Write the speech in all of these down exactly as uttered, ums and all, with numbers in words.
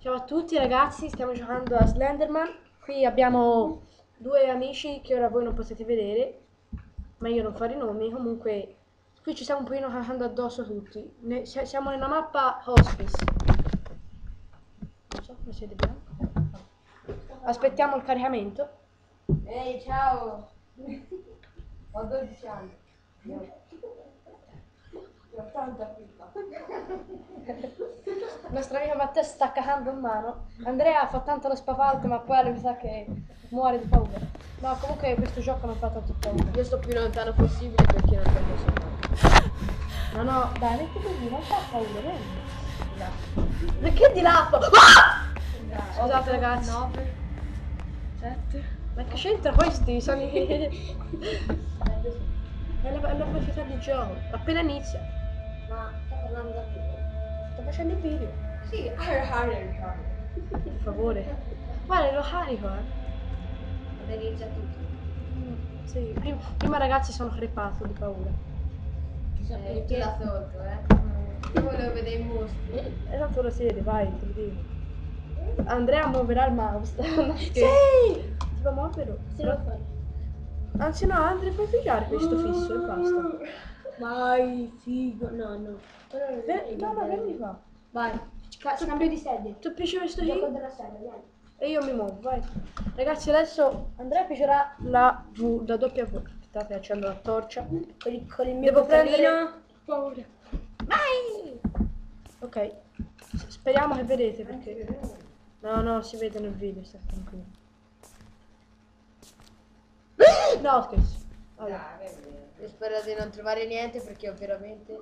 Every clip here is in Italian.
Ciao a tutti ragazzi, stiamo giocando a Slenderman. Qui abbiamo due amici che ora voi non potete vedere, ma io non farò i nomi. Comunque, qui ci stiamo un pochino cagando addosso tutti. Ne- si- siamo nella mappa Hospice. Non so come siete bianco. Aspettiamo il caricamento. Ehi, ciao! Ho dodici anni. Ho tanta pippa. Il nostro amico Matteo si sta cagando in mano. Andrea fa tanto lo spapalto, ma poi mi sa che muore di paura. No, comunque questo gioco non fa tanto paura. Io sto più lontano possibile perché non tengo sonno. No, no, dai, metti così, non fa paura, vieni. Perché di là? Ah! Scusate ragazzi. nove, sette. Ma che c'entra questi? Sono i... È la, è la velocità di gioco. Appena inizia. Ma sto parlando da te. Sto facendo il video. Sì, arre arre arre. Per favore. Guarda, lo carico, eh. Ed inizia tutto. Mm, sì, prima, prima ragazzi sono crepato di paura. Eh, tutti là sotto, eh. Io volevo vedere i mostri. Esatto, lo si vede, vai, te lo dico. Andrea muoverà il mouse. Sì! Sì! Si può muoverlo? Se lo fai. Anzi no, Andrea, puoi pigiare questo fisso e basta. Vai, figo. No, no. Beh, no, no, vieni qua. Vai. Ca- Cambio di sedia. Tu piace questo Gioco qui? della sedia, vieni. E io mi muovo, vai. Ragazzi, adesso Andrea piacerà la V, la doppia V. Aspettate, accendo la torcia. Con il, con il mio Devo boccarino. prendere... Paura. Vai! Ok. S- Speriamo che vedete perché... No, no, si vede nel video, sta tranquillo. No, scherzo. Allora. Io spero di non trovare niente perché ho veramente.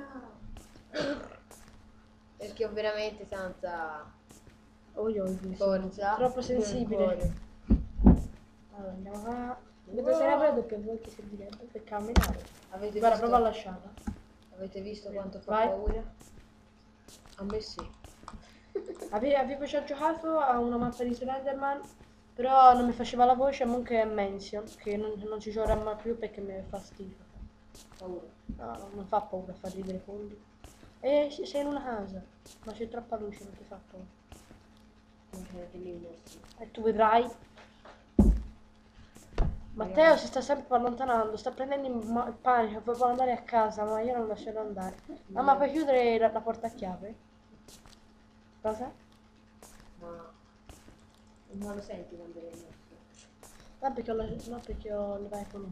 Perché ho veramente senza Oh, io ho il viso. forza. Troppo nel sensibile. cuore. Allora, andiamo qua. Vedo se la vedo che voi che servirebbe per camminare. Avete Guarda, visto, prova a lasciarla. avete visto quanto fa Vai. paura? A me sì. Ave- Avevo già giocato a una mappa di Slenderman, però non mi faceva la voce, comunque è Mansion, che non, non ci giocherà mai più perché mi fa schifo. Paura. No, no, non fa paura fa ridere polli. E s- sei in una casa, ma c'è troppa luce, non ti fa paura. Non c'è che lì i mostri. E tu vedrai. Matteo si sta sempre allontanando, sta prendendo il, ma- il panico, poi vuole andare a casa, ma io non lo lascerò andare. Mamma, puoi chiudere la, la porta a chiave? Cosa? Ma non lo senti quando è il mostro? No, perché ho, la- no, perché ho l'iPhone.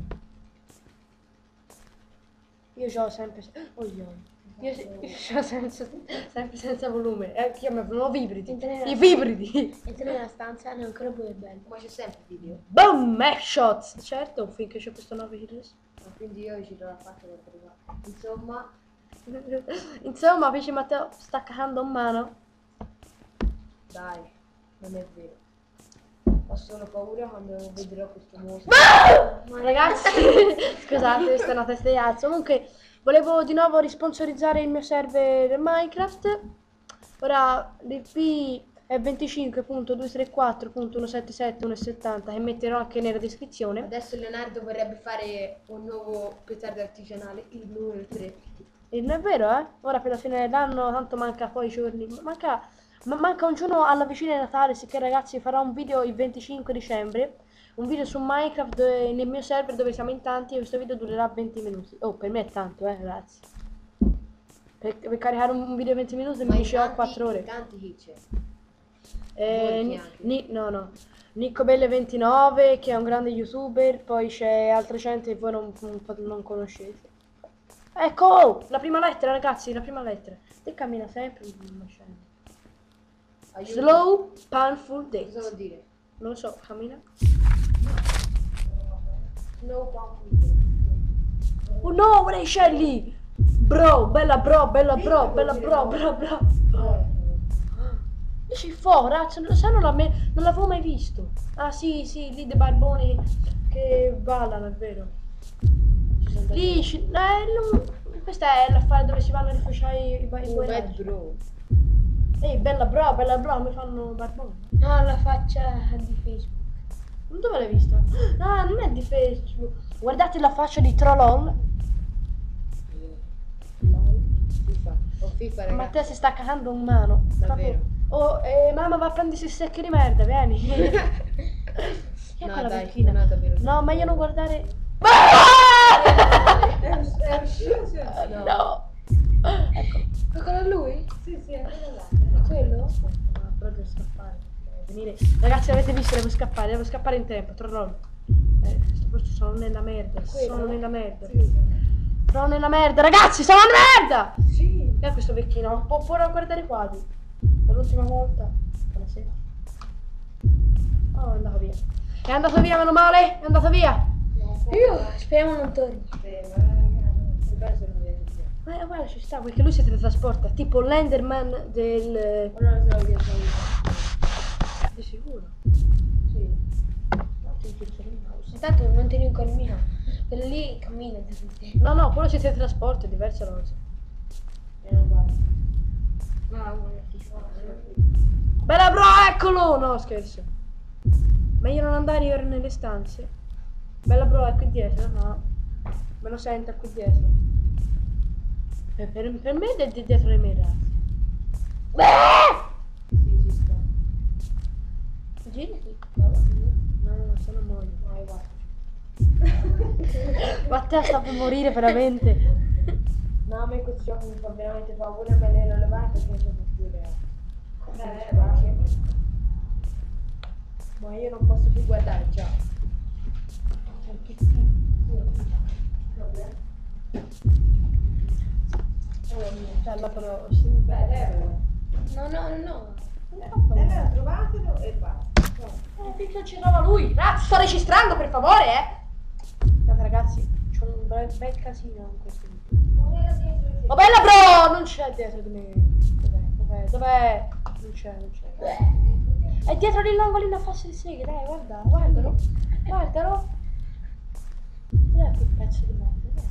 Io c'ho sempre... Oh, io. Io, io c'ho senza, sempre senza volume. Eh, chiamano vibridi. I vibridi. Entra nella stanza e ancora più bello. Ma c'è sempre video. Boom! Headshots! Certo, finché c'è questo nove kills. Ma quindi io giro la faccia da prima. Insomma, Insomma, invece Matteo sta cagando in mano. dai, non è vero. Ho solo paura quando vedrò questo mostro. Ragazzi, scusate, questa è una testa di cazzo. Comunque, volevo di nuovo risponsorizzare il mio server Minecraft. Ora l'I P è venticinque punto duecentotrentaquattro punto centosettantasette punto centosettanta che metterò anche nella descrizione. Adesso Leonardo vorrebbe fare un nuovo petardo artigianale, il numero tre. E non è vero, eh? Ora per la fine dell'anno, tanto manca poi giorni. Manca, ma manca un giorno alla vicina di Natale, sicché ragazzi farò un video il venticinque dicembre. Un video su Minecraft dove- nel mio server dove siamo in tanti e questo video durerà venti minuti. Oh, per me è tanto, eh, ragazzi. Per, per caricare un video venti minuti mi ci ho quattro ore. Tanti chi c'è? Eh, Molti Ni- anche. Ni- no, no. Nico Belle ventinove che è un grande youtuber, poi c'è altra gente che voi non, non, non conoscete. Ecco, la prima lettera ragazzi, la prima lettera. Te cammina sempre, non c'è. Aiuto. Slow, painful Cosa days. vuol dire? Non lo so, cammina. Snow pump. Oh no, what è Shelly? Bro, bella bro, bella bro, bella bro, bella bro. Dici fuori, razzo, lo sai, non la me- non l'avevo mai visto. Ah sì, sì, lì dei barboni che ballano, è vero. Lì, ci- eh, non- questa è l'affare dove si vanno a rifacciare i, i, i Oh, buoi bad raggi. bro. Ehi, bella bro, bella bro, mi fanno barboni. No, la faccia di Facebook. Dove l'hai vista? Ah, non è di Facebook. Guardate la faccia di Trollol. FIFA. Ho FIFA, ragazzi. Matteo si sta cagando in mano. Davvero. Oh, eh, mamma va a prendersi il secchio di merda, vieni. Che è No, quella dai, vecchina? non è davvero. No, meglio non guardare. È uscito, sì, No. no. Ecco. Ma quello è lui? Sì, sì, è quello là. È quello? Ah, però devo scappare. Deve venire. Ragazzi, avete visto, devo scappare, devo scappare in tempo, trollolo. Eh, sto posto sono nella merda, sono nella merda. Sì. Sono nella merda, ragazzi, sono nella merda! Sì. E questo vecchino, può, può guardare i quadri. Per l'ultima volta. Buonasera. Oh, è andato via. È andato via, meno male, è andato via. Io speriamo non torni. Ma eh, guarda, ci sta, perché lui si teletrasporta, tipo l'Enderman del... Di sicuro. Sì. Intanto non tieni un cammino. Quello lì cammina. No, no, quello si teletrasporta, è diversa cosa. Bella bro, eccolo! No, scherzo. Meglio non andare ora nelle stanze. Bella bro, è qui dietro, no. Me lo sento qui dietro. Per, per, per me è di- dietro le mie razze. Sì, ci sta. Girati. No, no, sono muoio. Vai, vai. Ma te sta per morire veramente. No, a me questo gioco mi fa veramente paura, me ne ero levato perché c'è più reale. Eh, va. Ma io non posso più guardare, ciao. Bella però, sì. Beh, levalo. No, no, no, no. Allora trovatelo e basta. Eh, finché non ci trova lui. Ragazzi, sto registrando, per favore, eh. Guardate, ragazzi, c'ho un bel, bel casino in questo video. Oh, bella bro! Non c'è dietro di me. Dov'è? Dov'è? Dov'è? Non c'è, non c'è. È dietro l'angolino a farsi le seghe, dai, guarda, guardalo. Guardalo. Dov'è quel pezzo di merda? Dov'è?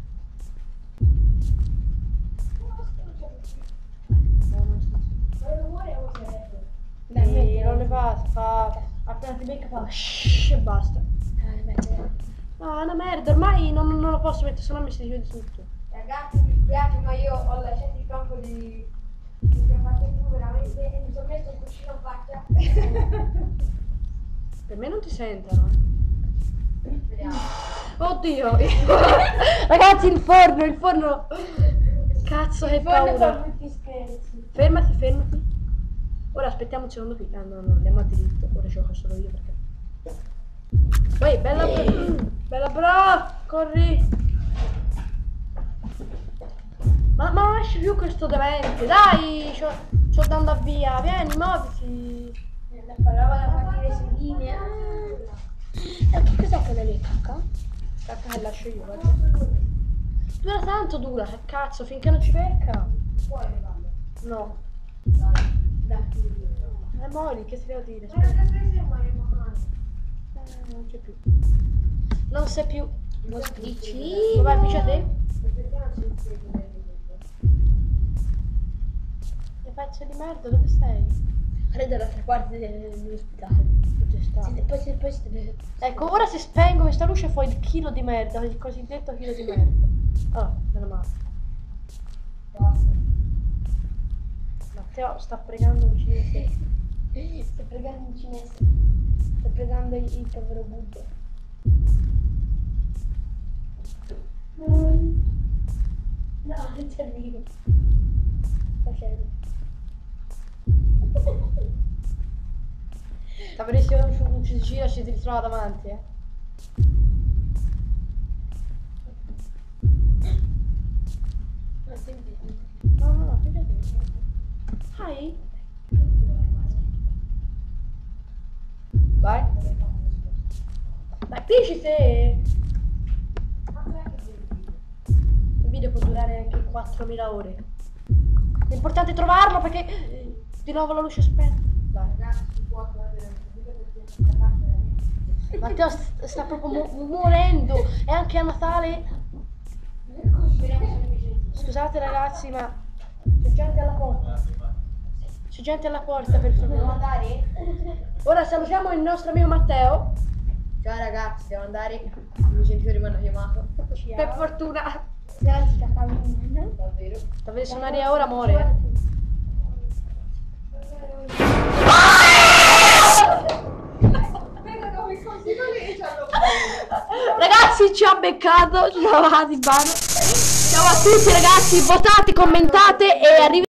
No, non so. Dai, Sì, mettilo. non le basta, fa... appena ti becca fa shhh, e basta. Dai, mettilo. No, è una merda, ormai non, non lo posso mettere, sennò mi si chiude tutto. Ragazzi, mi spiace, ma io ho lasciato il campo di... di chiamate tu veramente e mi sono messo un cuscino in faccia. Per me non ti sentono. Vediamo. Oddio! Ragazzi, il forno, il forno! Cazzo, che paura! Fermati, fermati. Ora aspettiamo un secondo qui. Ah, no, no, andiamo a diritto. Ora gioco solo io perché... Poi, bella bro! Bella bro! Corri! Ma, ma non esce più questo demente! Dai! C'ho, c'ho da andare via! Vieni, muoviti! La parola da partire su linea. E che cos'è quella lì, cacca? Cacca che lascio io, guarda. Dura tanto dura, che cazzo, finché non ci becca. Puoi levarlo. No. Dai. Dai. Eh, Mori, che ti devo dire? Ma non presi mai mano. Eh, non c'è più. Non sei più. Mostricino. Dov'è il P C te? Aspettiamo se si vede. Che pezzo di merda, dove sei? Credo dall'altra parte dell'ospedale. Dove sta? Sì, poi si poi si deve... Ecco, ora se spengo questa luce fuori il chilo di merda, il cosiddetto chilo di merda. Oh, meno male. Basta. Matteo sta pregando un cinese. Sto pregando in cinese. Sto pregando il, il povero Buddha. No, non ci arrivo. Facendo. Avresti un fucile e ci ti ritrova davanti, eh. Ma senti. No, no, no, fidati. Hai? Vai. Ma dici te? Il video può durare anche quattromila ore. L'importante è trovarlo perché eh, di nuovo la luce è spenta. Vai. Ragazzi, si può vedere un video perché questa parte veramente. Matteo st- sta proprio mu- morendo. E anche a Natale. Scusate ragazzi, ma c'è gente alla porta. C'è gente alla porta, per Devo favore. andare? Ora salutiamo il nostro amico Matteo. Ciao ragazzi, devo andare. I miei genitori mi hanno chiamato. Per fortuna. Grazie, sta camminando. Davvero? Dovete suonare ora, amore. Ragazzi, ci ha beccato, ci siamo lavati in mano. Ciao a tutti ragazzi, votate, commentate e arrivederci.